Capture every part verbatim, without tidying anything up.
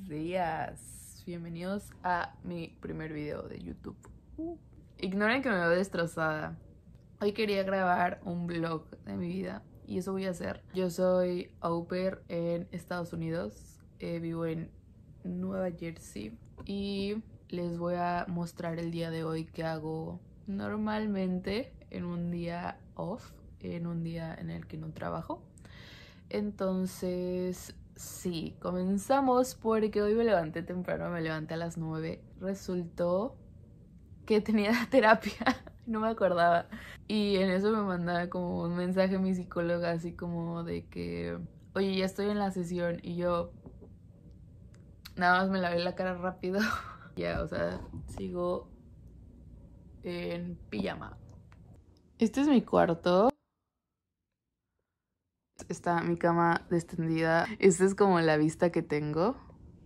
Buenos días, bienvenidos a mi primer video de YouTube. uh. Ignoren que me veo destrozada. Hoy quería grabar un vlog de mi vida y eso voy a hacer. Yo soy au pair en Estados Unidos, eh, vivo en Nueva Jersey y les voy a mostrar el día de hoy que hago normalmente en un día off, en un día en el que no trabajo. Entonces, sí, comenzamos porque hoy me levanté temprano, me levanté a las nueve. Resultó que tenía terapia, no me acordaba. Y en eso me mandaba como un mensaje mi psicóloga así como de que, oye, ya estoy en la sesión. Y yo nada más me lavé la cara rápido. Ya, o sea, sigo en pijama. Este es mi cuarto. Está mi cama extendida. Esta es como la vista que tengo.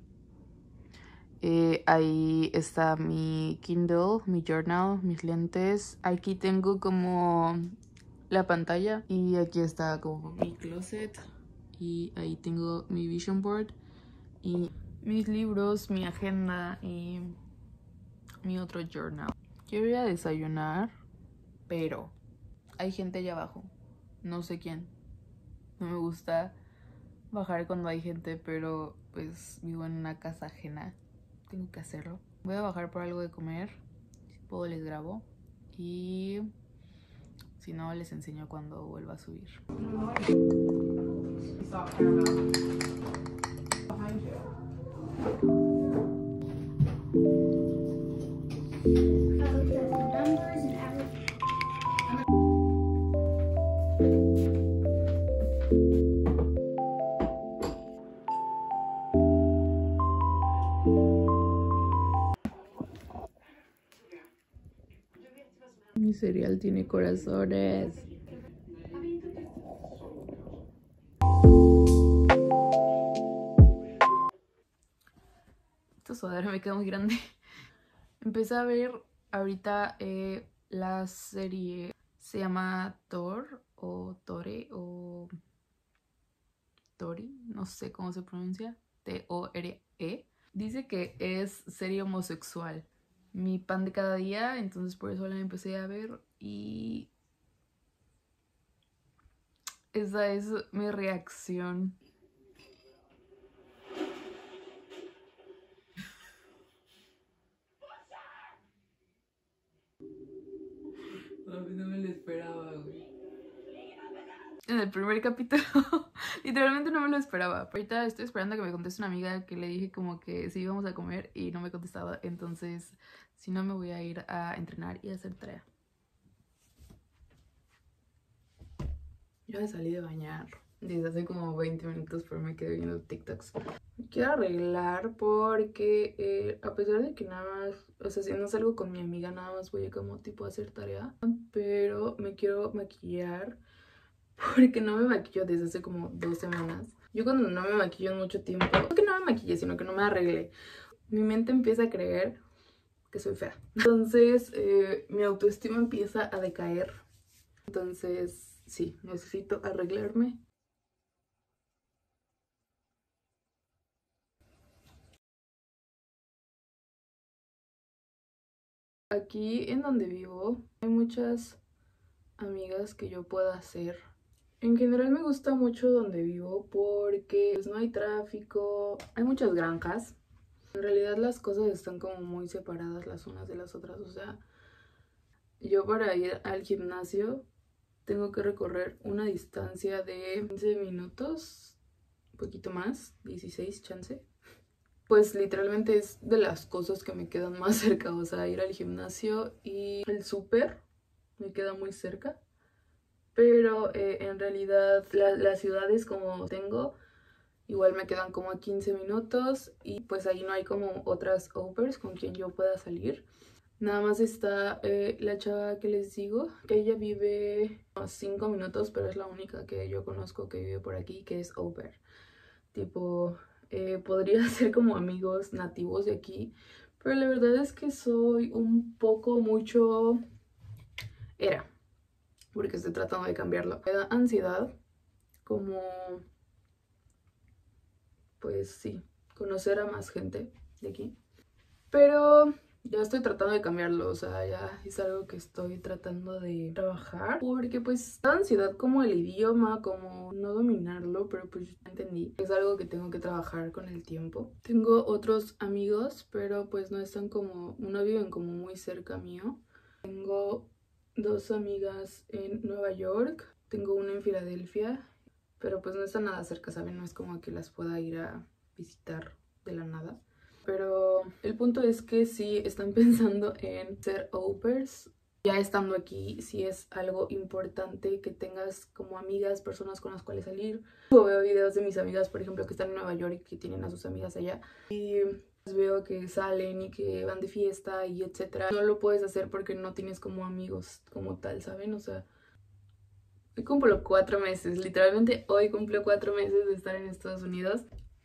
Eh, ahí está mi Kindle, mi journal, mis lentes. Aquí tengo como la pantalla. Y aquí está como mi closet. Y ahí tengo mi vision board. Y mis libros, mi agenda y mi otro journal. Quiero ir a desayunar, pero hay gente allá abajo. No sé quién. No me gusta bajar cuando hay gente, pero pues vivo en una casa ajena. Tengo que hacerlo. Voy a bajar por algo de comer. Si puedo les grabo. Y si no les enseño cuando vuelva a subir. Mi cereal tiene corazones. Esta sudadera me queda muy grande. Empecé a ver ahorita eh, la serie. Se llama Thor o Tore o Tori, no sé cómo se pronuncia. T O R E. Dice que es serie homosexual. Mi pan de cada día, entonces por eso la empecé a ver y esa es mi reacción. No me lo esperaba, güey. En el primer capítulo, literalmente no me lo esperaba. Ahorita estoy esperando a que me conteste una amiga que le dije como que sí íbamos a comer y no me contestaba. Entonces, si no, me voy a ir a entrenar y a hacer tarea. Yo me salí de bañar desde hace como veinte minutos, pero me quedé viendo TikToks. Me quiero arreglar porque eh, a pesar de que nada más, o sea, si no salgo con mi amiga, nada más voy a como tipo a hacer tarea. Pero me quiero maquillar porque no me maquillo desde hace como dos semanas. Yo cuando no me maquillo en mucho tiempo, no que no me maquille, sino que no me arregle, mi mente empieza a creer que soy fea. Entonces eh, mi autoestima empieza a decaer. Entonces sí, necesito arreglarme. Aquí en donde vivo hay muchas amigas que yo pueda hacer. En general me gusta mucho donde vivo porque pues, no hay tráfico, hay muchas granjas. En realidad las cosas están como muy separadas las unas de las otras. O sea, yo para ir al gimnasio tengo que recorrer una distancia de quince minutos, un poquito más, dieciséis chance. Pues literalmente es de las cosas que me quedan más cerca, o sea, ir al gimnasio y el súper me queda muy cerca. Pero eh, en realidad la, las ciudades como tengo igual me quedan como a quince minutos y pues ahí no hay como otras au pairs con quien yo pueda salir. Nada más está eh, la chava que les digo, que ella vive a cinco minutos, pero es la única que yo conozco que vive por aquí, que es au pair. Tipo, eh, podría ser como amigos nativos de aquí, pero la verdad es que soy un poco mucho... Era, porque estoy tratando de cambiarlo. Me da ansiedad, como... Pues sí, conocer a más gente de aquí. Pero ya estoy tratando de cambiarlo, o sea, ya es algo que estoy tratando de trabajar. Porque pues da ansiedad como el idioma, como no dominarlo, pero pues ya entendí. Es algo que tengo que trabajar con el tiempo. Tengo otros amigos, pero pues no están como, no viven como muy cerca mío. Tengo dos amigas en Nueva York, tengo una en Filadelfia, pero pues no están nada cerca, ¿saben? No es como que las pueda ir a visitar de la nada. Pero el punto es que sí están pensando en ser au pairs. Ya estando aquí, sí es algo importante que tengas como amigas, personas con las cuales salir. Yo veo videos de mis amigas, por ejemplo, que están en Nueva York y que tienen a sus amigas allá. Y veo que salen y que van de fiesta y etcétera. No lo puedes hacer porque no tienes como amigos como tal, ¿saben? O sea, hoy cumplo cuatro meses. Literalmente hoy cumplo cuatro meses de estar en Estados Unidos.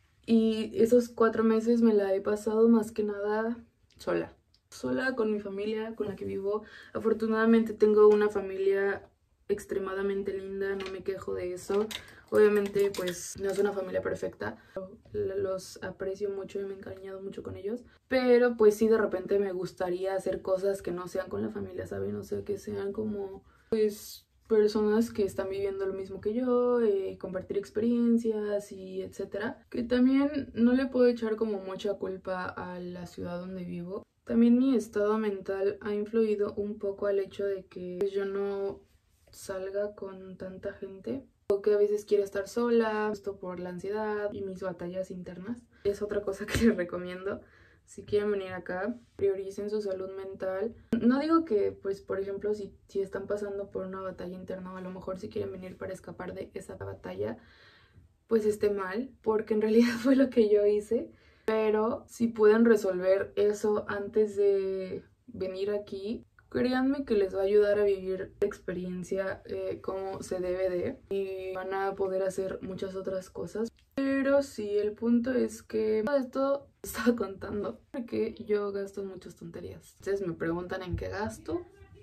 Y esos cuatro meses me la he pasado más que nada sola. Sola con mi familia, con la que vivo. Afortunadamente tengo una familia extremadamente linda, no me quejo de eso. Obviamente pues no es una familia perfecta. Los aprecio mucho y me he encariñado mucho con ellos. Pero pues sí, de repente me gustaría hacer cosas que no sean con la familia, ¿saben? O sea, que sean como pues personas que están viviendo lo mismo que yo, eh, compartir experiencias y etcétera. Que también no le puedo echar como mucha culpa a la ciudad donde vivo. También mi estado mental ha influido un poco al hecho de que yo no salga con tanta gente. O que a veces quiero estar sola, esto por la ansiedad y mis batallas internas. Es otra cosa que les recomiendo. Si quieren venir acá, prioricen su salud mental. No digo que, pues, por ejemplo, si, si están pasando por una batalla interna o a lo mejor si quieren venir para escapar de esa batalla, pues esté mal, porque en realidad fue lo que yo hice. Pero si pueden resolver eso antes de venir aquí, créanme que les va a ayudar a vivir la experiencia eh, como se debe de. Y van a poder hacer muchas otras cosas. Pero sí, el punto es que todo esto estaba contando porque yo gasto muchas tonterías. Ustedes me preguntan en qué gasto.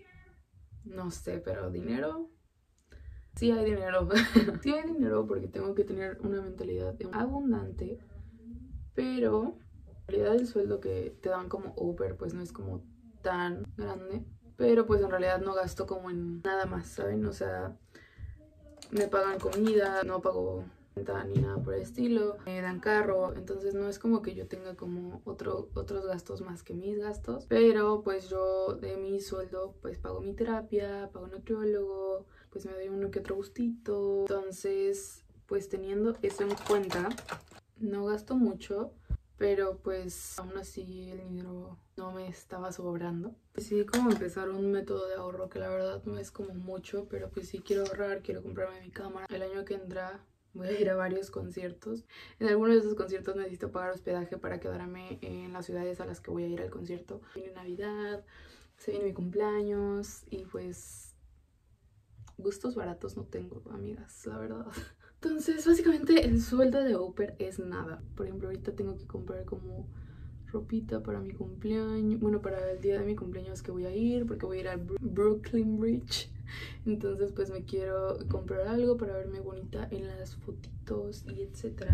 No sé, pero dinero. Sí hay dinero. Sí hay dinero porque tengo que tener una mentalidad abundante. Pero en realidad el sueldo que te dan como Uber pues no es como tan grande. Pero pues en realidad no gasto como en nada más, ¿saben? O sea, me pagan comida, no pago ni nada por el estilo, me dan carro, entonces no es como que yo tenga como otro, otros gastos más que mis gastos, pero pues yo de mi sueldo pues pago mi terapia, pago nutriólogo, pues me doy uno que otro gustito, entonces pues teniendo eso en cuenta, no gasto mucho, pero pues aún así el dinero no me estaba sobrando. Decidí como empezar un método de ahorro que la verdad no es como mucho, pero pues sí quiero ahorrar, quiero comprarme mi cámara. El año que entra voy a ir a varios conciertos. En algunos de esos conciertos necesito pagar hospedaje para quedarme en las ciudades a las que voy a ir al concierto. Viene Navidad, se viene mi cumpleaños y pues gustos baratos no tengo, amigas, la verdad. Entonces, básicamente el sueldo de au pair es nada. Por ejemplo, ahorita tengo que comprar como ropita para mi cumpleaños. Bueno, para el día de mi cumpleaños que voy a ir, porque voy a ir al Brooklyn Bridge. Entonces, pues me quiero comprar algo para verme bonita en las fotitos y etcétera.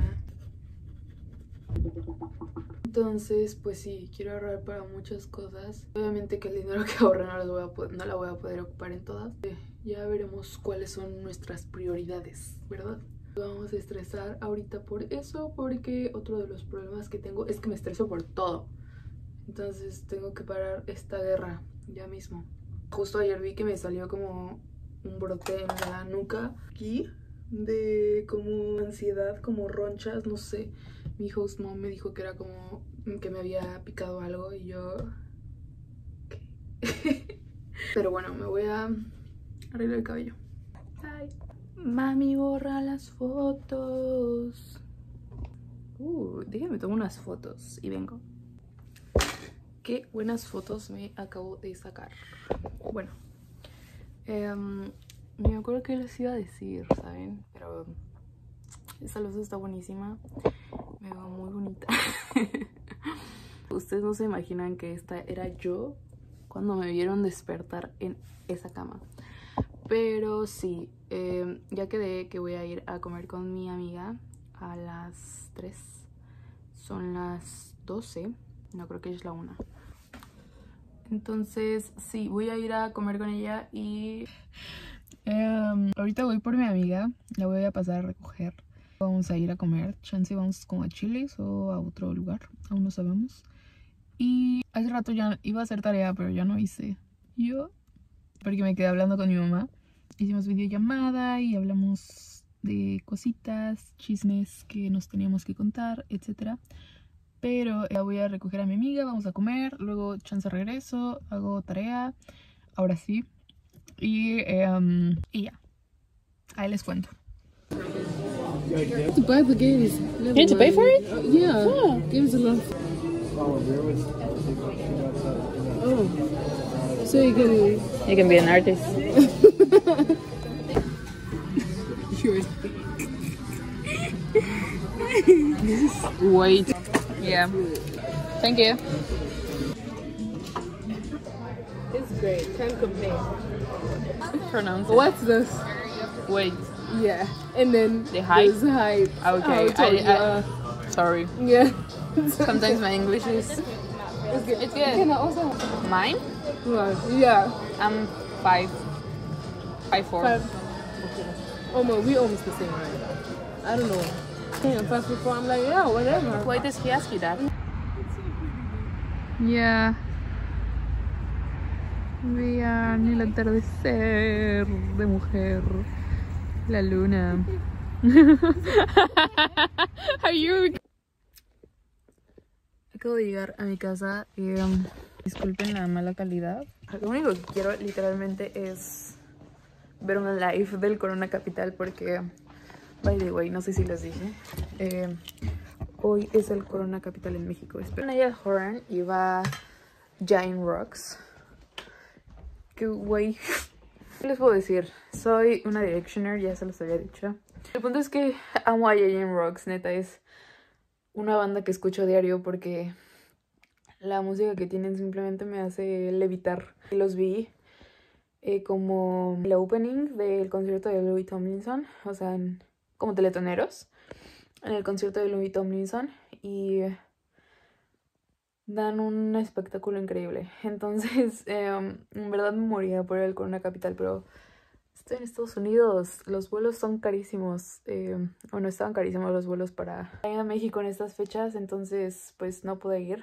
Entonces, pues sí, quiero ahorrar para muchas cosas. Obviamente que el dinero que ahorre no, los voy a poder, no la voy a poder ocupar en todas. Eh, ya veremos cuáles son nuestras prioridades, ¿verdad? Vamos a estresar ahorita por eso, porque otro de los problemas que tengo es que me estreso por todo. Entonces tengo que parar esta guerra ya mismo. Justo ayer vi que me salió como un brote en la nuca aquí de como ansiedad, como ronchas, no sé. Mi host mom me dijo que era como que me había picado algo y yo... ¿qué? Pero bueno, me voy a arreglar el cabello. Bye. Mami, borra las fotos. Uh, déjame tomar unas fotos y vengo. Qué buenas fotos me acabo de sacar. Bueno, eh, me acuerdo que les iba a decir, ¿saben? Pero esta luz está buenísima. Me veo muy bonita. Ustedes no se imaginan que esta era yo cuando me vieron despertar en esa cama. Pero sí, eh, ya quedé que voy a ir a comer con mi amiga a las tres. Son las doce. No, creo que es la una. Entonces, sí, voy a ir a comer con ella y... Um, ahorita voy por mi amiga. La voy a pasar a recoger. Vamos a ir a comer. Chance vamos como a Chili's o a otro lugar. Aún no sabemos. Y hace rato ya iba a hacer tarea, pero ya no hice. Yo, porque me quedé hablando con mi mamá. Hicimos videollamada y hablamos de cositas, chismes que nos teníamos que contar, etcétera. Pero ya voy a recoger a mi amiga, vamos a comer, luego chance regreso, hago tarea, ahora sí. Y, um, y ya, ahí les cuento. To buy the games. You need to pay for it? Uh, yeah. Yeah. Games a lot. Oh. So you can... You can be an artist. Yours. Wait. Yeah. Thank you. It's great. Can't complain. Pronounce it. What's this? Wait. Yeah. And then The hype? there's hype. Okay. Oh, totally, I, I, uh, sorry. yeah. Sometimes my English is... It's good. It's good. Can I also... Mine? Well, yeah. I'm five. Five four. Five. Oh my, we almost the same, right? I don't know. Can five foot four? I'm like, yeah, whatever. Why does he ask you that? Ya. Vean el atardecer de mujer. La luna. Are you... Acabo de llegar a mi casa y um, disculpen la mala calidad. Lo único que quiero literalmente es ver una live del Corona Capital porque, by the way, no sé si les dije, eh, hoy es el Corona Capital en México. Espero. Niall Horan y va Giant Rocks. Qué güey. ¿Qué les puedo decir? Soy una Directioner, ya se los había dicho. El punto es que amo a Giant Rocks, neta, es una banda que escucho a diario porque la música que tienen simplemente me hace levitar. Los vi eh, como el opening del concierto de Louis Tomlinson, o sea, en, como teletoneros, en el concierto de Louis Tomlinson, y dan un espectáculo increíble. Entonces, eh, en verdad me moría por el Corona Capital, pero estoy en Estados Unidos, los vuelos son carísimos, eh, o no estaban carísimos los vuelos para ir a México en estas fechas, entonces pues no pude ir.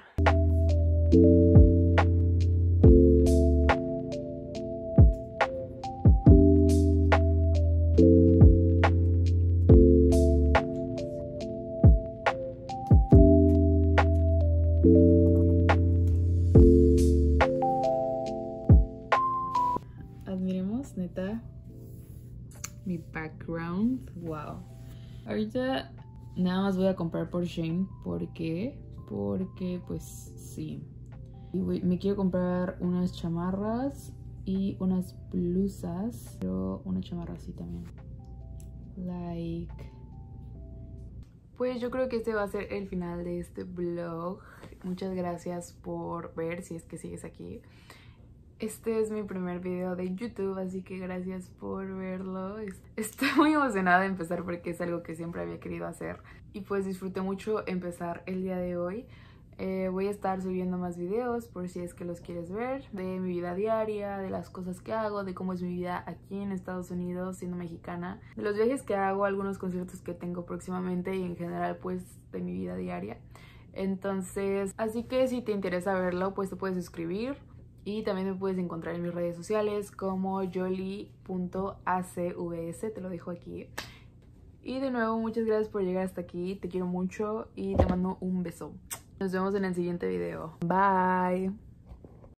Admiremos, neta, mi background. Wow. Ahorita nada más voy a comprar por Shein. ¿Por qué? Porque pues sí. Y voy, me quiero comprar unas chamarras y unas blusas. Pero una chamarra así también. Like. Pues yo creo que este va a ser el final de este vlog. Muchas gracias por ver, si es que sigues aquí. Este es mi primer video de YouTube, así que gracias por verlo. Estoy muy emocionada de empezar porque es algo que siempre había querido hacer. Y pues disfruté mucho empezar el día de hoy. Eh, voy a estar subiendo más videos por si es que los quieres ver. De mi vida diaria, de las cosas que hago, de cómo es mi vida aquí en Estados Unidos siendo mexicana. De los viajes que hago, algunos conciertos que tengo próximamente y en general pues de mi vida diaria. Entonces, así que si te interesa verlo pues te puedes suscribir. Y también me puedes encontrar en mis redes sociales como Jolie punto A C V S, te lo dejo aquí. Y de nuevo, muchas gracias por llegar hasta aquí, te quiero mucho y te mando un beso. Nos vemos en el siguiente video. Bye.